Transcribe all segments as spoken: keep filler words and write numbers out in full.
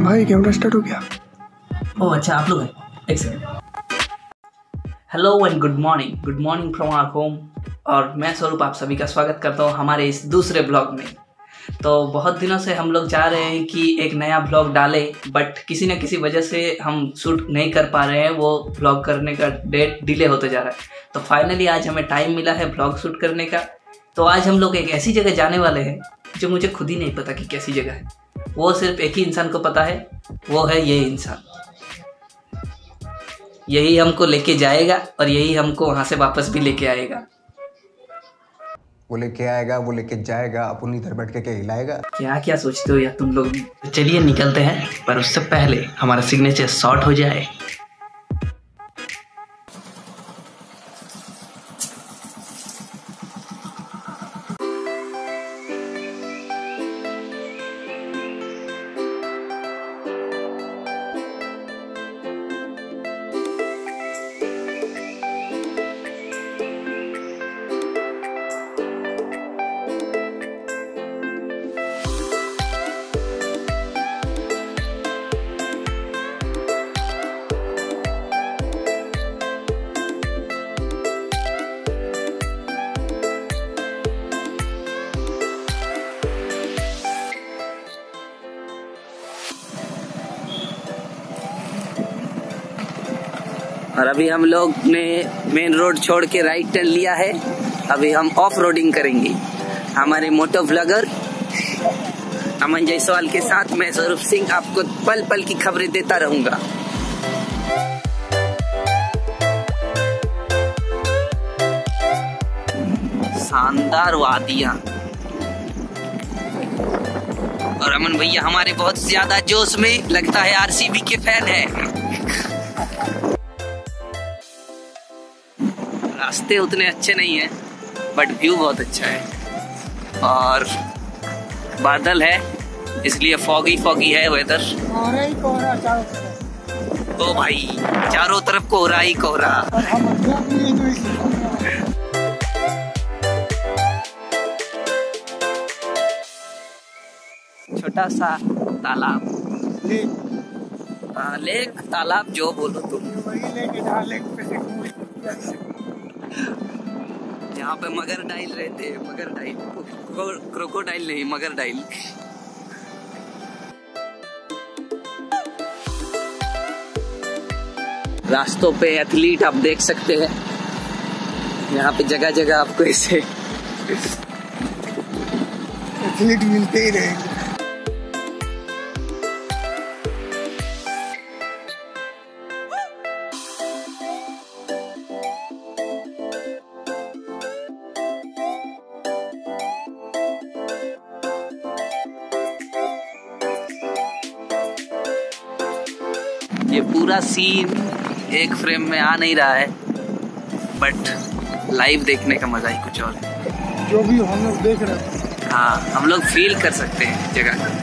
भाई camera start हो गया। ओह अच्छा, आप लोग हैं। एक second. Hello and good morning, good morning from our home. और मैं स्वरूप आप सभी का स्वागत करता हूँ हमारे इस दूसरे ब्लॉग में। तो बहुत दिनों से हम लोग चाह रहे हैं कि एक नया ब्लॉग डालें, बट किसी न किसी वजह से हम शूट नहीं कर पा रहे हैं। वो ब्लॉग करने का डेट डिले होते जा रहा है। तो फाइनली आज हमें टाइम मिला है ब्लॉग शूट करने का। तो आज हम लोग एक ऐसी जगह जाने वाले हैं जो मुझे खुद ही नहीं पता कि कैसी जगह है। वो सिर्फ एक ही इंसान को पता है, वो है ये इंसान। यही हमको लेके जाएगा और यही हमको वहाँ से वापस भी लेके आएगा। वो लेके आएगा, वो लेके जाएगा, अपन इधर बैठ के क्या हिलाएगा। क्या क्या सोचते हो यार तुम लोग। चलिए निकलते हैं, पर उससे पहले हमारा सिग्नेचर शॉट हो जाए। और अभी हम लोग ने मेन रोड छोड़ के राइट टर्न लिया है। अभी हम ऑफ रोडिंग करेंगे। हमारे मोटो व्लॉगर अमन जायसवाल के साथ मैं स्वरूप सिंह आपको पल पल की खबरें देता रहूंगा। शानदार वादियां। और अमन भैया हमारे बहुत ज्यादा जोश में, लगता है आरसीबी के फैन है। रास्ते उतने अच्छे नहीं हैं, बट व्यू बहुत अच्छा है। और बादल है, इसलिए फॉगी फॉगी है वेदर। ओ भाई, चारों तरफ कोहरा ही कोहरा। छोटा सा तालाब, लेक तालाब जो बोलो तुम। यहाँ पे मगर डाइल रहते हैं। मगर डाइल, क्रोकोडाइल नहीं, मगर डाइल। रास्तों पे एथलीट आप देख सकते हैं। यहाँ पे जगह जगह आपको ऐसे एथलीट मिलते ही रहेंगे। ये पूरा सीन एक फ्रेम में आ नहीं रहा है, बट लाइव देखने का मजा ही कुछ और है। जो भी हम लोग देख रहे हैं, हाँ, हम लोग फील कर सकते हैं जगह का।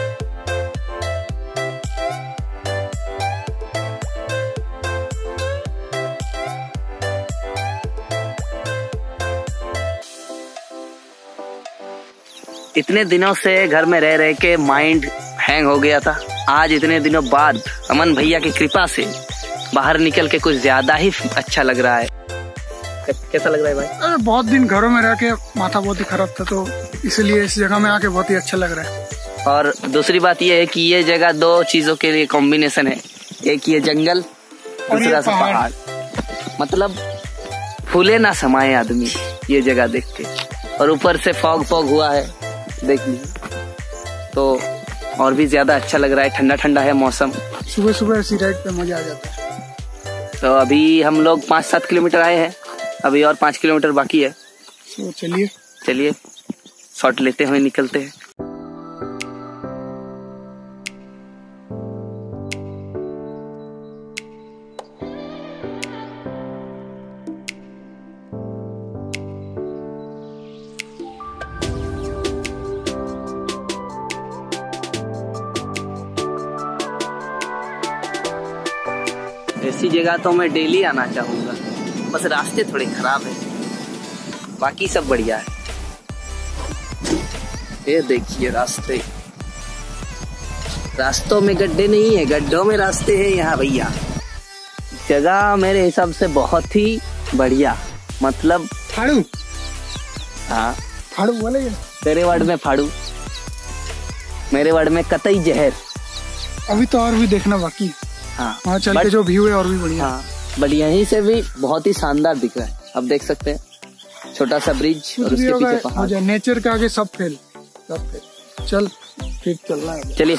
इतने दिनों से घर में रह रहे के माइंड हैंग हो गया था। आज इतने दिनों बाद अमन भैया की कृपा से बाहर निकल के कुछ ज्यादा ही अच्छा लग रहा है। कैसा लग रहा है भाई? अरे बहुत दिन घरों में रह के माथा बहुत ही खराब था, तो इसलिए इस जगह में आके बहुत ही अच्छा लग रहा है। और दूसरी बात ये है कि ये जगह दो चीजों के लिए कॉम्बिनेशन है। एक ये जंगल, दूसरा सा पहाड़। मतलब फूले ना समाये आदमी ये जगह देख के। और ऊपर से फॉग फॉग हुआ है, देख लीजिए, तो और भी ज्यादा अच्छा लग रहा है। ठंडा ठंडा है मौसम। सुबह सुबह ऐसी राइड पे मजा आ जाता है। तो अभी हम लोग पाँच सात किलोमीटर आए हैं, अभी और पाँच किलोमीटर बाकी है। तो चलिए चलिए शॉट लेते हुए निकलते हैं। ऐसी जगह तो मैं डेली आना चाहूँगा, बस रास्ते थोड़े खराब है, बाकी सब बढ़िया है। ये देखिए रास्ते, रास्तों में गड्ढे नहीं है, गड्ढों में रास्ते हैं यहाँ भैया। जगह मेरे हिसाब से बहुत ही बढ़िया, मतलब फाड़ू। हाँ फाड़ू बोले तेरे वर्ड में फाड़ू, मेरे वर्ड में कतई जहर। अभी तो और भी देखना बाकी है। हाँ वहाँ चल के जो व्यू है और भी बढ़िया। हाँ बट यहीं से भी बहुत ही शानदार दिख रहा है। अब देख सकते हैं छोटा सा ब्रिज और उसके पीछे पहाड़। नेचर के आगे सब फेल, सब फेल। चल फिर चलना है, चलिए।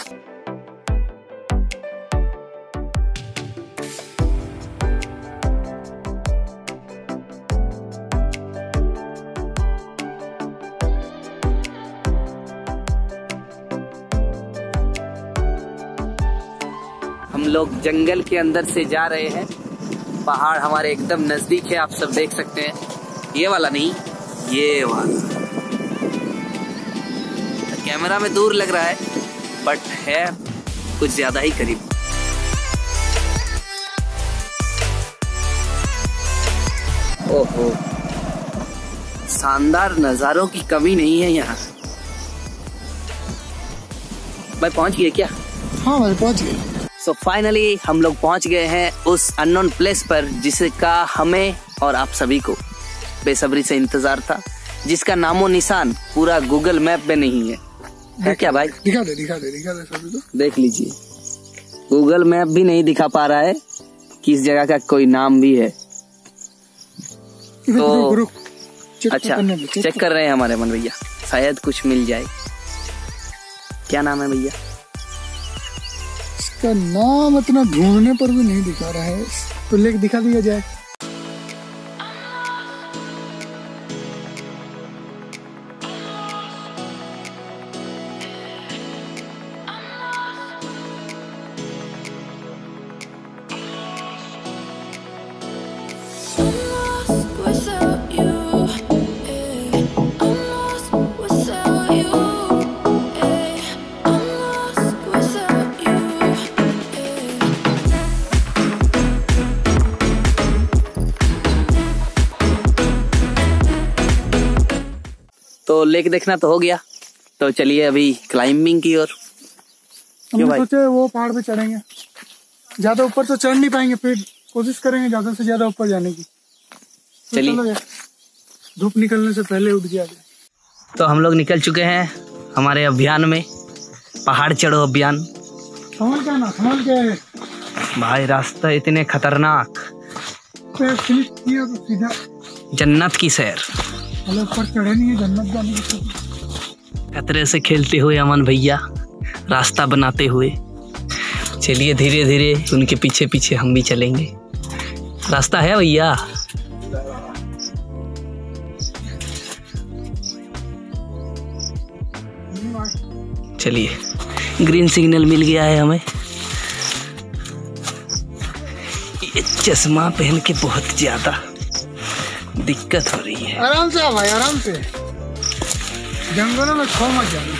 हम लोग जंगल के अंदर से जा रहे हैं, पहाड़ हमारे एकदम नजदीक है, आप सब देख सकते हैं। ये वाला नहीं, ये वाला। तो कैमरा में दूर लग रहा है बट है कुछ ज्यादा ही करीब। ओहो, शानदार नजारों की कमी नहीं है यहाँ। भाई पहुंच गए क्या? हाँ भाई पहुंच गए। सो फाइनली हम लोग पहुंच गए हैं उस अननोन प्लेस पर जिसका हमें और आप सभी को बेसब्री से इंतजार था, जिसका नामो निशान पूरा गूगल मैप में नहीं है। है क्या भाई? दिखा दे दिखा दे दिखा दे सभी को। देख लीजिए, गूगल मैप भी नहीं दिखा पा रहा है कि इस जगह का कोई नाम भी है। तो रुक, रुक, चेक अच्छा चेक, चेक कर रहे हैं हमारे मन भैया, शायद कुछ मिल जाए। क्या नाम है भैया? इसका नाम इतना ढूंढने पर भी नहीं दिखा रहा है, तो लेके दिखा दिया जाए। तो लेक देखना तो हो गया, तो चलिए अभी क्लाइंबिंग की ओर। हम सोचे वो पहाड़ पे चढ़ेंगे, ज्यादा ऊपर तो चढ़ नहीं पाएंगे, फिर कोशिश करेंगे ज्यादा से ज्यादा ऊपर जाने की। तो चलिए, धूप निकलने से पहले उठ गया। तो हम लोग निकल चुके हैं हमारे अभियान में, पहाड़ चढ़ो अभियान। संभल के ना, संभल के भाई, रास्ता इतने खतरनाक, तो सीधा जन्नत की सैर। ऊपर चढ़े नहीं है, जन्नत जाने की। खतरे से खेलते हुए अमन भैया रास्ता बनाते हुए। चलिए धीरे धीरे उनके पीछे पीछे हम भी चलेंगे। रास्ता है भैया। चलिए, ग्रीन सिग्नल मिल गया है हमें। ये चश्मा पहन के बहुत ज्यादा दिक्कत हो रही है। आराम से भाई, आराम से, जंगलों में खो मत जाना।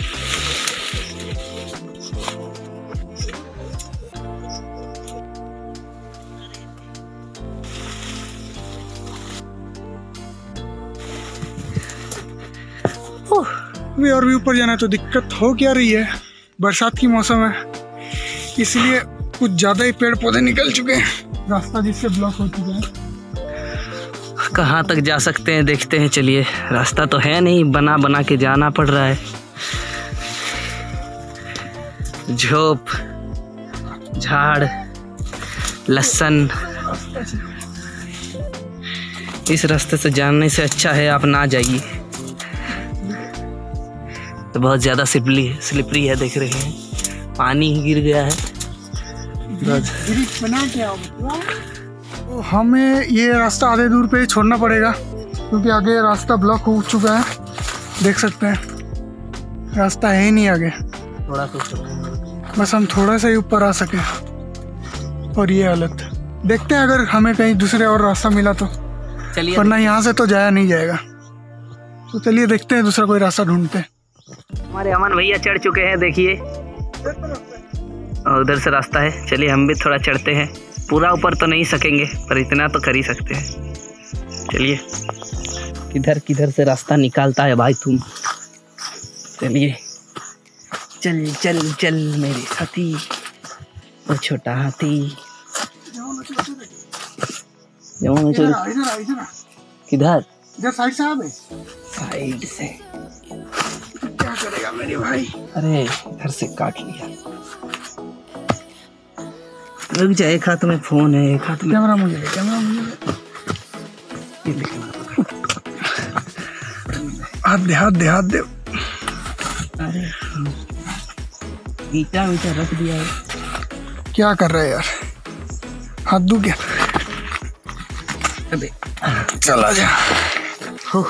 अभी और भी ऊपर जाना तो दिक्कत हो क्या रही है, बरसात की मौसम है इसलिए कुछ ज्यादा ही पेड़ पौधे निकल चुके हैं, रास्ता जिससे ब्लॉक हो चुका है। कहाँ तक जा सकते हैं देखते हैं। चलिए, रास्ता तो है नहीं, बना बना के जाना पड़ रहा है। झोप, झाड़, लहसुन, इस रास्ते से जाने से अच्छा है आप ना जाइए। तो बहुत ज़्यादा स्लिपरी स्लिपरी है, देख रहे हैं, पानी ही गिर गया है। बना क्या तो हमें ये रास्ता आधे दूर पे छोड़ना पड़ेगा क्योंकि आगे रास्ता ब्लॉक हो चुका है, देख सकते हैं रास्ता है ही नहीं आगे। थोड़ा सा बस हम थोड़ा सा ही ऊपर आ सके और ये हालत। देखते हैं अगर हमें कहीं दूसरे और रास्ता मिला तो, चलिए, वरना यहाँ से तो जाया नहीं जाएगा। तो चलिए देखते हैं दूसरा कोई रास्ता ढूंढते हैं। हमारे अमन भैया चढ़ चुके हैं, देखिए, और उधर से रास्ता है। चलिए हम भी थोड़ा चढ़ते हैं, पूरा ऊपर तो नहीं सकेंगे पर इतना तो कर ही सकते हैं। चलिए, किधर किधर से रास्ता निकालता है भाई तुम। चलिए, चल चल चल मेरे साथी, ओ छोटा हाथी। इधर आ, इधर आ, इधर आ। किधर? इधर साइड से आ बे। साइड से क्या करेगा मेरे भाई? अरे इधर से काट लिया। रुक जा, एक हाथ में फोन है, एक हाथ में कैमरा मुझे दे, कैमरा मुझे दे। ये ले कैमरा। हाथ दे, हाथ दे, हाथ दे। अरे ईटा ईटा रख दिया है। क्या कर रहा है यार? हाथ दू क्या? अबे चला जा। हो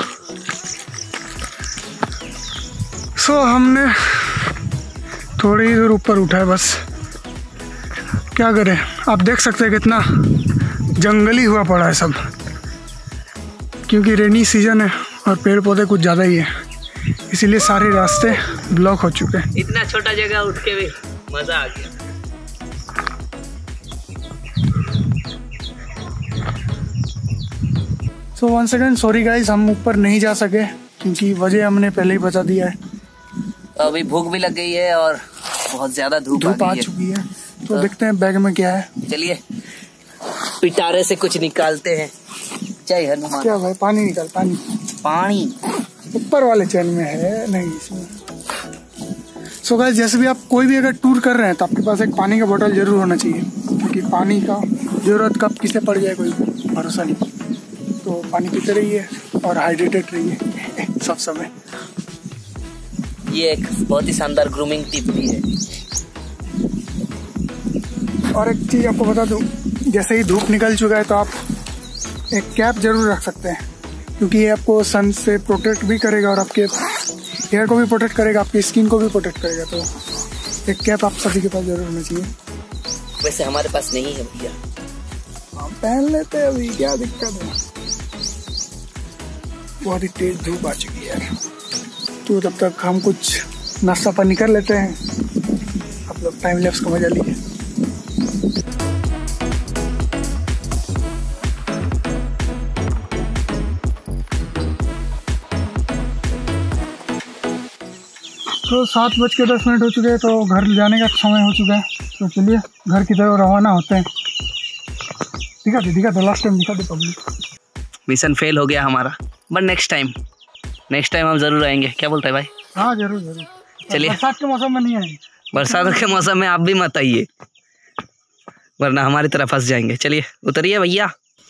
सो हमने थोड़ी ही दूर ऊपर उठा है बस। क्या करें, आप देख सकते हैं कितना जंगली हुआ पड़ा है सब, क्योंकि रेनी सीजन है और पेड़ पौधे कुछ ज़्यादा ही है, इसीलिए सारे रास्ते ब्लॉक हो चुके हैं। इतना छोटा जगह उठ के भी मजा आ गया। So one second, sorry guys, हम ऊपर नहीं जा सके क्योंकि वजह हमने पहले ही बता दिया है। तो अभी भूख भी लग गई है और बहुत ज्यादा धूप धूप आ आ गई है। चुकी है, तो देखते हैं बैग में क्या है। चलिए पिटारे से कुछ निकालते हैं। जय हनुमान। क्या भाई? पानी निकाल, पानी। पानी ऊपर वाले चैन में है, नहीं इसमें। सो गाइस, जैसे भी आप कोई भी अगर टूर कर रहे हैं तो आपके पास एक पानी का बोतल जरूर होना चाहिए, क्योंकि पानी का जरूरत कब किसे पड़ जाए कोई भरोसा नहीं। तो पानी पीते रहिए और हाइड्रेटेड रहिए सब समय। ये एक बहुत ही शानदार ग्रूमिंग टिप भी है। और एक चीज़ आपको बता दूं, जैसे ही धूप निकल चुका है तो आप एक कैप जरूर रख सकते हैं, क्योंकि ये आपको सन से प्रोटेक्ट भी करेगा और आपके हेयर को भी प्रोटेक्ट करेगा, आपकी स्किन को भी प्रोटेक्ट करेगा। तो एक कैप आप सभी के पास जरूर होना चाहिए। वैसे हमारे पास नहीं है भैया। हम पहन लेते हैं, अभी क्या दिक्कत है। बहुत ही तेज धूप आ चुकी है यार, तो तब तक हम कुछ नाश्ता पानी कर लेते हैं। आप लोग टाइम लैप्स का मजा लीजिए। तो सात बज के दस मिनट हो चुके हैं, तो घर जाने का समय हो चुका है। तो चलिए घर की तरफ रवाना होते हैं। दिखा दे, दिखा दे, लास्ट टाइम दिखा दे पब्लिक। मिशन फेल हो गया हमारा, but next time next time हम जरूर आएंगे। क्या बोलता है भाई? हाँ जरूर जरूर। चलिए। बरसात के मौसम में नहीं आएंगे। बरसात के मौसम में आप भी मत आइए, वरना हमारी तरफ फंस जाएंगे। चलिए उतरिए भैया।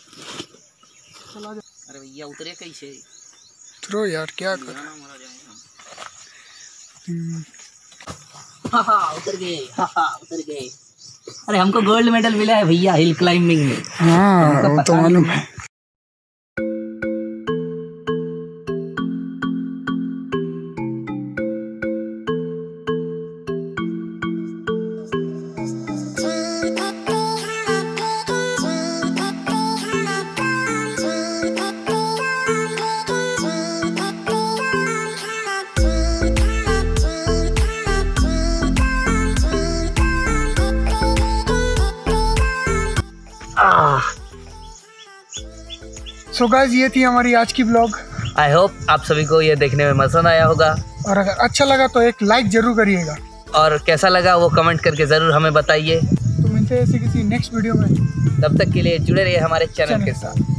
अरे भैया उतरिए कैसे? उतरो यार, क्या कर। हाँ हाँ उतर गए, हाँ हाँ उतर गए। अरे हमको गोल्ड मेडल मिला है भैया हिल क्लाइंबिंग में। हाँ वो तो मालूम है। सो गाइस, ये थी हमारी आज की ब्लॉग। आई होप आप सभी को ये देखने में पसंद आया होगा, और अगर अच्छा लगा तो एक लाइक जरूर करिएगा। और कैसा लगा वो कमेंट करके ज़रूर हमें बताइए। तो मिलते हैं ऐसे किसी नेक्स्ट वीडियो में। तब तक के लिए जुड़े रहिए हमारे चैनल के साथ।